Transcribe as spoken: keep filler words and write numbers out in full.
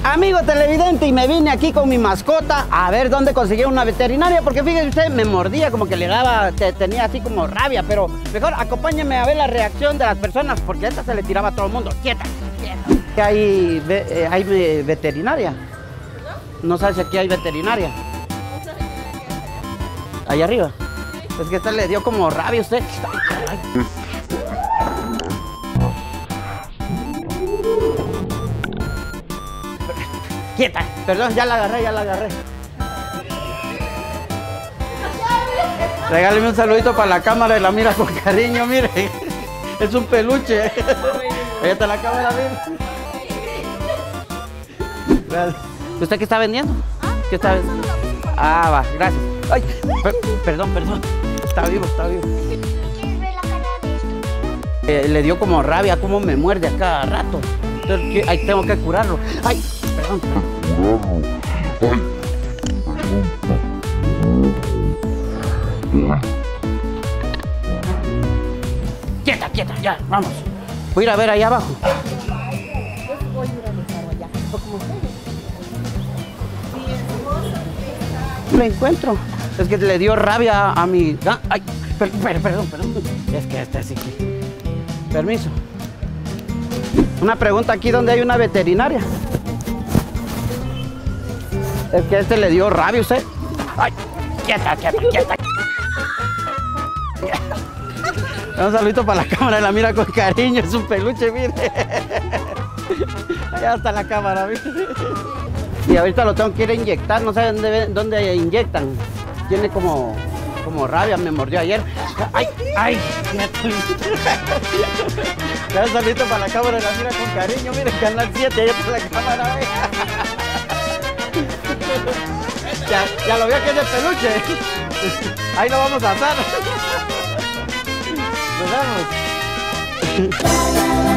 Amigo televidente, y me vine aquí con mi mascota a ver dónde conseguí una veterinaria, porque fíjese usted, me mordía, como que le daba, te, tenía así como rabia, pero mejor acompáñeme a ver la reacción de las personas, porque a esta se le tiraba a todo el mundo. ¡Quieta! ¡Quieta! ¿Hay, eh, hay veterinaria? ¿No sabes si aquí hay veterinaria? ¿Allá arriba? Es que esta le dio como rabia a usted. Ay. Quieta, perdón, ya la agarré, ya la agarré. Regáleme un saludito para la cámara y la mira con cariño, mire. Es un peluche. Ahí está la cámara, mire. Gracias. ¿Usted qué está vendiendo? ¿Qué está vendiendo? Ah, va, gracias. Ay, per perdón, perdón. Está vivo, está vivo. Eh, le dio como rabia, como me muerde a cada rato. Entonces, ahí tengo que curarlo. Ay, perdón. Quieta, quieta, ya, vamos. Voy a ir a ver allá abajo. Voy a ir a dejarlo allá. Lo encuentro. Es que le dio rabia a mi... Ah, ay, per per perdón, perdón. Es que este sí que... Permiso. Una pregunta aquí, ¿dónde hay una veterinaria? Es que este le dio rabia a usted. Ay, quieta, quieta, quieta. Un saludito para la cámara, la mira con cariño, es un peluche, mire. Allá está la cámara, mire. Y ahorita lo tengo que ir a inyectar, no sé dónde, dónde inyectan. Tiene como, como rabia, me mordió ayer. ¡Ay, ay! Un saludito para la cámara, la mira con cariño, mire, canal siete, allá está la cámara, ¿ve? Ya, ya lo vio que es de peluche. Ahí lo vamos a asar. Nos vemos.